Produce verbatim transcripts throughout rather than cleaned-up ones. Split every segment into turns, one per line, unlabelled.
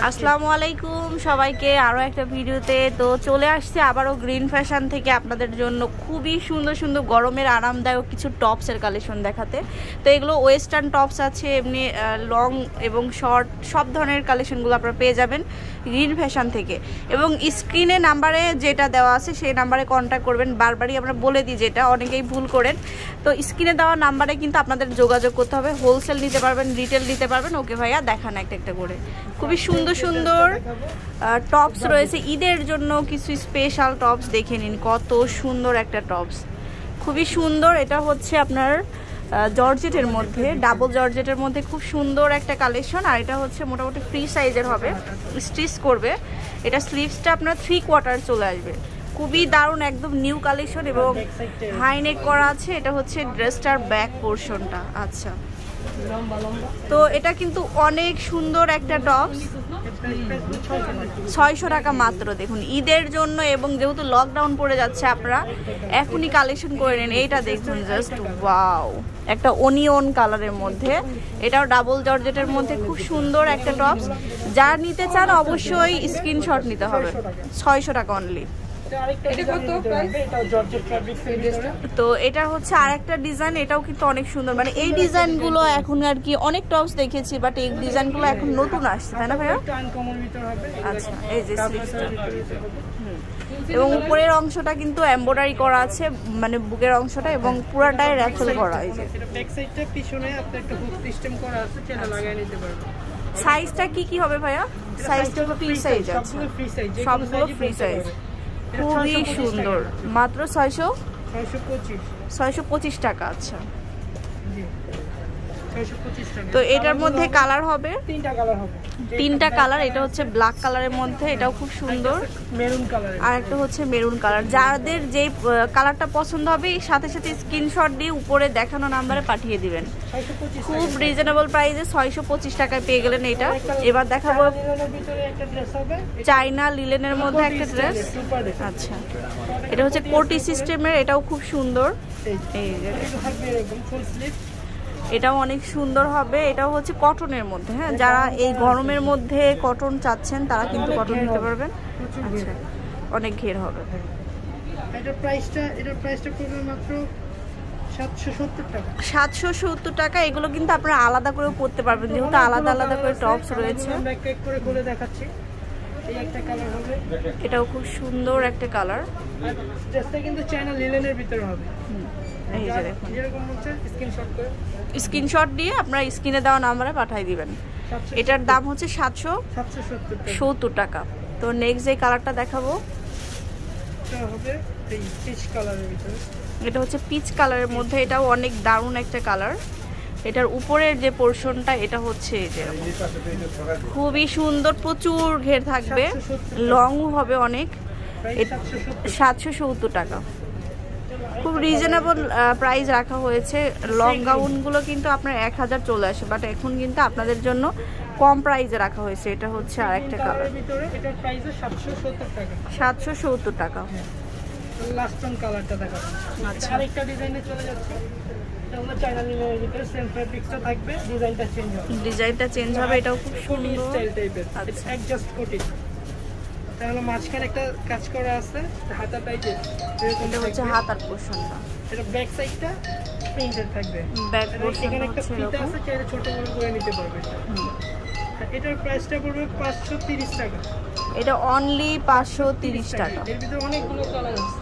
আসসালামু আলাইকুম সবাইকে আরো একটা ভিডিওতে। তো চলে আসছে আবারও গ্রিন ফ্যাশন থেকে আপনাদের জন্য খুবই সুন্দর সুন্দর গরমের আরামদায়ক কিছু টপসের কালেকশন দেখাতে। তো এগুলো ওয়েস্টার্ন টপস আছে, এমনি লং এবং শর্ট সব ধরনের কালেকশনগুলো আপনারা পেয়ে যাবেন গ্রিন ফ্যাশন থেকে। এবং স্ক্রিনে নাম্বারে যেটা দেওয়া আছে সেই নাম্বারে কন্ট্যাক্ট করবেন। বারবারই আমরা বলে দিই, যেটা অনেকেই ভুল করেন। তো স্ক্রিনে দেওয়া নাম্বারে কিন্তু আপনাদের যোগাযোগ করতে হবে। হোলসেল নিতে পারবেন, রিটেল নিতে পারবেন। ওকে ভাইয়া দেখান একটা একটা করে। খুবই সুন্দর সুন্দর টপস রয়েছে ঈদের জন্য, কিছু স্পেশাল টপস দেখে নিন। কত সুন্দর একটা টপস, খুবই সুন্দর। এটা হচ্ছে আপনার জর্জেটের মধ্যে, ডাবল জর্জেটের মধ্যে খুব সুন্দর একটা কালেকশন। আর এটা হচ্ছে মোটামুটি ফ্রি সাইজের হবে, স্টিচ করবে। এটা স্লিভসটা আপনার থ্রি কোয়ার্টার চলে আসবে। খুবই দারুণ, একদম নিউ কালেকশন এবং হাই নেক করা আছে। এটা হচ্ছে ড্রেসটার ব্যাক পোর্শনটা। আচ্ছা, তো এটা কিন্তু অনেক সুন্দর একটা টপস, ছয়শো টাকা মাত্র। দেখুন ঈদের জন্য, এবং যেহেতু লকডাউন পড়ে যাচ্ছে আপনারা এখনই কালেকশন করে নিন। এইটা দেখুন, জাস্ট ওয়াও, একটা অনিয়ন কালারের মধ্যে, এটাও ডাবল জর্জেটের মধ্যে খুব সুন্দর একটা টপস। যারা নিতে চান অবশ্যই স্ক্রিনশট নিতে হবে। ছয়শো টাকা অনলি। তো এটা হচ্ছে আরেকটা ডিজাইন, এটাও কিন্তু অনেক সুন্দর। মানে এই ডিজাইনগুলো এখন আর কি অনেক টপস দেখেছি, বাট এই ডিজাইনগুলো এখন নতুন আসছে, তাই না ভাইয়া? আচ্ছা, এই যে স্লিভসটা এবং উপরের অংশটা কিন্তু এমব্রয়ডারি করা আছে, মানে বুকের অংশটা, এবং পুরোটাই র্যাফেল করা। এই যে ব্যাক সাইডটা পিছনে আপনার একটা হুক সিস্টেম করা আছে, সেটা লাগিয়ে নিতে পারবেন। সাইজটা কি কি হবে ভাইয়া? সাইজটা ফ্রি সাইজ আছে, সবগুলো ফ্রি সাইজ। খুবই সুন্দর, মাত্র ছয়শো ছয়শো পঁচিশ টাকা। আচ্ছা, তো এটার মধ্যে কালার হবে তিনটা কালার হবে তিনটা কালার। এটা হচ্ছে ব্ল্যাক কালারের মধ্যে, এটাও খুব সুন্দর। মেরুন কালার, আর একটা হচ্ছে মেরুন কালার। যাদের যে কালারটা পছন্দ হবে সাথে সাথে স্ক্রিনশট দিয়ে উপরে দেখানো নাম্বারে পাঠিয়ে দিবেন। খুব রিজনেবল প্রাইসে ছয়শো পঁচিশ টাকায় পেয়ে গেলেন এটা। এবার দেখাবো চাইনা লিলেনের মধ্যে একটা ড্রেস। আচ্ছা, এটা হচ্ছে কোটি সিস্টেমের, এটাও খুব সুন্দর। এই যে এটাও অনেক সুন্দর হবে। এটাও হচ্ছে কটনের মধ্যে। হ্যাঁ, যারা এই গরমের মধ্যে কটন চাচ্ছেন তারা কিন্তু কটন নিতে পারবেন। আচ্ছা, অনেক ঘের হবে। এটার প্রাইসটা এটার প্রাইসটা পড়বে মাত্র সাতশো সত্তর টাকা। সাতশো সত্তর টাকা। এগুলো কিন্তু আপনারা আলাদা করেও পড়তে পারবেন, যেহেতু আলাদা আলাদা করে টপস রয়েছে। এক এক করে করে দেখাচ্ছি। এই একটা কালার হবে, এটাও খুব সুন্দর একটা কালার। ড্রেসটা কিন্তু চায়না লিলেনের ভিতরে হবে। এই যে দেখুন, স্ক্রিনশট দিয়ে আপনারা স্ক্রিনে দেওয়া নাম্বারে পাঠিয়ে দিবেন। এটার দাম হচ্ছে সাতশো সত্তর টাকা। তো নেক্সট যে কালারটা দেখাবো, এটা হচ্ছে পিচ কালারের মধ্যে, এটাও অনেক দারুণ একটা কালার। এটার উপরের যে পোর্শনটা, এটা হচ্ছে খুবই সুন্দর, প্রচুর ঘের থাকবে, লংও হবে অনেক। সাতশো সত্তর টাকা, খুব রিজনেবল প্রাইস রাখা হয়েছে। লং গাউনগুলো কিন্তু আপনার এক হাজার চলে আসে, বাট এখন কিন্তু আপনাদের জন্য কম প্রাইসে রাখা হয়েছে। এটা হচ্ছে আরেকটা কালার, সাতশো সত্তর টাকা। ডিজাইনটা চেঞ্জ হবে, এটাও খুব সুন্দর। তাহলে মাঝখানে একটা কাজ করা আছে, হাতাটা এই যে এটা হচ্ছে হাতার পোরশনটা। এটা ব্যাক সাইডটা প্রিন্টেড থাকবে, ব্যাক পোরশন এখানে একটা ফিতা আছে, চাইলে ছোট বড় করে নিতে পারবে। এটার প্রাইসটা পড়বে পাঁচশো তিরিশ টাকা। এটা অনলি পাঁচশো তিরিশ টাকা। এর ভিতরে অনেকগুলো কালার আছে।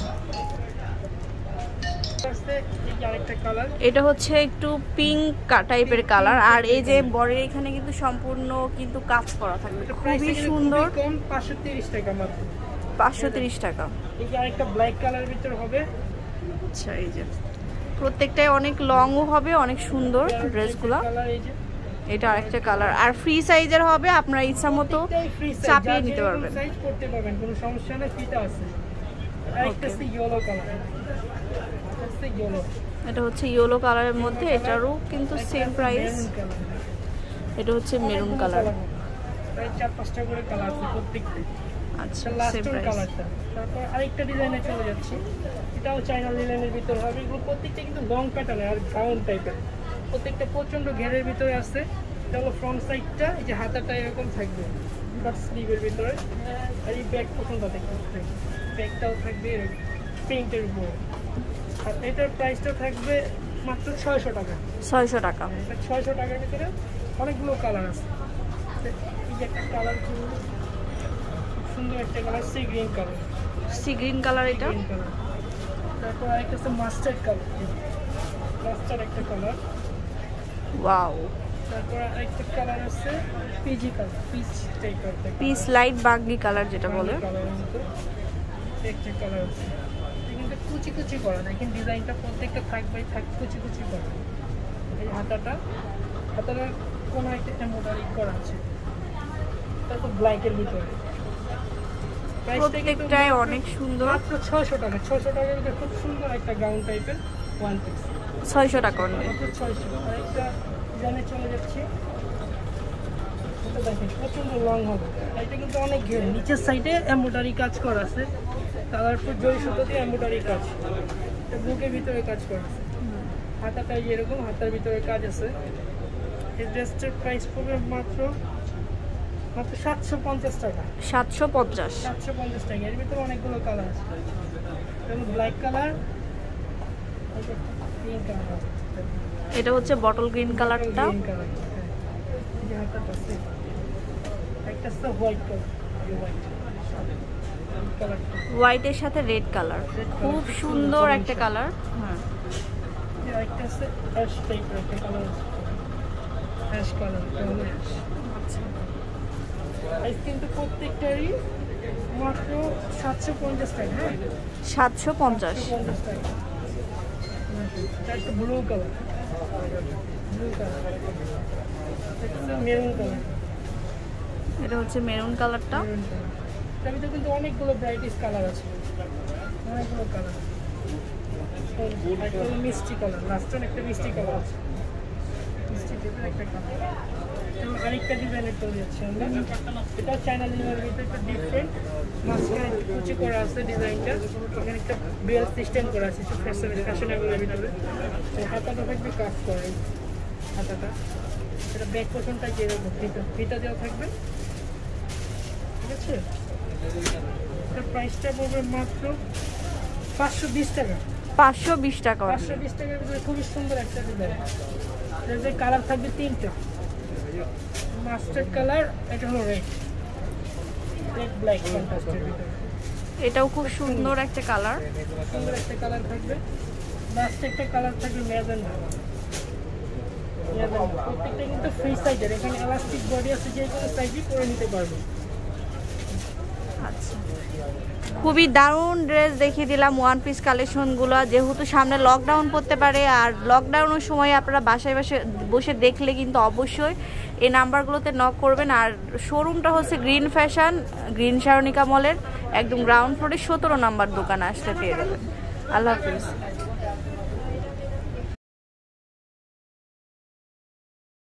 এটা হচ্ছে একটু পিঙ্ক টাইপের কালার, আর এই যে বডির এখানে কিন্তু সম্পূর্ণ কিন্তু কাজ করা থাকবে, খুবই সুন্দর। পাঁচশো তিরিশ টাকা মাত্র, পাঁচশো তিরিশ টাকা। এই যে আরেকটা ব্ল্যাক কালারের ভিতর হবে। আচ্ছা, এই যে প্রত্যেকটাই অনেক লংও হবে, অনেক সুন্দর ড্রেসগুলো। এটা আরেকটা কালার, আর ফ্রি সাইজের হবে, আপনারা ইচ্ছা মতো চাপিয়ে নিতে পারবেন, সাইজ করতে পারবেন, কোনো সমস্যা নেই, ফিতা আছে। আরেকটা আছে ইয়েলো কালার, এটা হচ্ছে ইয়েলো কালারের মধ্যে, এটারও কিন্তু সেম প্রাইস। এটা হচ্ছে মেরুন কালার, চার পাঁচটা করে কালার আছে প্রত্যেকটা। আচ্ছা, সেম প্রাইস। তারপর আরেকটা ডিজাইনে চলে যাচ্ছি, এটাও চায়না লিলেনের ভিতর হবে। এগুলো প্রত্যেকটা কিন্তু লং প্যাটার্ন আর গাউন টাইপের, প্রত্যেকটা প্রচন্ড ঘেরের ভিতরে আছে।
এটা হলো ফ্রন্ট সাইডটা, এই যে হাতাটা এরকম থাকবে বাট স্লিভের ভিতরে, আর এই ব্যাক পছন্দ দেখতে ব্যাকটাও থাকবে এরকম প্রিন্টের উপর। আর এটার প্রাইসটা থাকবে মাত্র ছয়শো টাকা।
ছয়শো টাকা
ছয়শো টাকার ভিতরে অনেকগুলো কালার আছে। এই যে একটা কালার খুব সুন্দর একটা colour, sea green colour.
Sea green colour এটা।
তারপর আরেকটা আছে মাস্টার্ড কালার, মাস্টার্ড একটা কালার।
ওয়াও।
তারপর আরেকটা কালার আছে পিজি কালার, পিচ টাইপের
পিচ লাইট বাগনি কালার যেটা বলে।
কালারের মতো একটা কালার আছে, কিন্তু কুচি কুচি করা, দেখেন ডিজাইনটা প্রত্যেকটা থাকবে থাক কুচি কুচি করা। এই হাতাটা, হাতাটা কোনো একটা এমব্রয়ডারি করা আছে। তারপর ব্ল্যাকের ভিতরে
প্রত্যেকটাই অনেক সুন্দর।
মাত্র ছয়শো টাকা। ছয়শো টাকার ভিতরে খুব সুন্দর একটা গাউন টাইপের ওয়ান পিস,
ছয়শো টাকা
মাত্র ছয়শো। আরেকটা ডিজাইনে চলে যাচ্ছে, এটা দেখেন প্রচন্ড লং হবে। এটা কিন্তু অনেক ঘের, নিচের সাইডে এমব্রয়ডারি কাজ করা আছে, তারপর জয় সুতো দিয়ে এমব্রয়ডারি কাজ, বুকের ভিতরে কাজ করা আছে। হাতাটা এরকম, হাতার ভিতরে কাজ আছে। এই ড্রেসটার প্রাইস পড়বে মাত্র মাত্র সাতশো পঞ্চাশ টাকা।
সাতশো পঞ্চাশ
সাতশো পঞ্চাশ টাকা। এর ভিতরে অনেকগুলো কালার আছে, যেমন ব্ল্যাক কালার, গ্রিন কালার।
এটা হচ্ছে বটল গ্রিন কালারটা।
গ্রিন কালার, এই যে হাতাটা আছে। একটা আছে হোয়াইট কালার, হোয়াইট কালার,
হোয়াইটের সাথে রেড কালার, খুব সুন্দর একটা কালার। হ্যাঁ,
একটা আছে অ্যাশ টাইপের একটা কালার, অ্যাশ কালার। প্রাইস কিন্তু প্রত্যেকটারই মাত্র সাতশো পঞ্চাশ টাকা। হ্যাঁ,
সাতশো পঞ্চাশ
পঞ্চাশ টাকা। এটা একটা ব্লু কালার, ব্লু কালার, একটা মেরুন কালার।
এটা হচ্ছে মেরুন কালারটা।
এটার ভিতরে কিন্তু অনেকগুলো ব্রাইটিশ কালার আছে, অনেকগুলো কালার। একটা মিষ্টি কালার, লাস্টে একটা মিষ্টি কালার আছে, মিষ্টি টাইপের একটা কালার। আরেকটা ডিজাইনের চলে যাচ্ছে আমরা, এটা চায়না লিনের ভিতরে একটা ডিফারেন্ট মাঝখানে কুচি করা আছে ডিজাইনটা। এখানে একটা বেল সিস্টেম করা আছে, ফ্যাশনেবলের ভিতরে। হাতাটা থাকবে কাজ করে, হাতাটা এটা ব্যাক পোর্শনটা যেরকম ফিতা ফিতা দেওয়া থাকবে, ঠিক আছে। এটার প্রাইসটা পড়বে মাত্র পাঁচশো বিশ টাকা।
পাঁচশো বিশ টাকা
পাঁচশো বিশ টাকার ভিতরে খুবই সুন্দর একটা ডিজাইন। এর কালার থাকবে তিনটা, মাস্টার্ড কালার, এটা হলো রেড, রেড ব্ল্যাক কন্ট্রাস্টের ভিতরে।
এটাও খুব সুন্দর একটা কালার,
সুন্দর একটা কালার থাকবে। লাস্ট একটা কালার থাকবে ম্যাজেন্ডা। প্রত্যেকটা কিন্তু ফ্রি সাইজের, এখানে এলাস্টিক বডি আছে, যে কোনো সাইজই করে নিতে পারবে।
আচ্ছা, খুবই দারুণ ড্রেস দেখিয়ে দিলাম, ওয়ান পিস কালেকশনগুলো। যেহেতু সামনে লকডাউন পড়তে পারে, আর লকডাউনের সময় আপনারা বাসায় বাসে বসে দেখলে কিন্তু অবশ্যই এই নাম্বারগুলোতে নক করবেন। আর শোরুমটা হচ্ছে গ্রিন ফ্যাশন, গ্রিন সারণিকা মলের একদম গ্রাউন্ড ফ্লোরে সতেরো নাম্বার দোকানে আসতে পেয়ে যাবেন। আল্লাহ হাফিজ।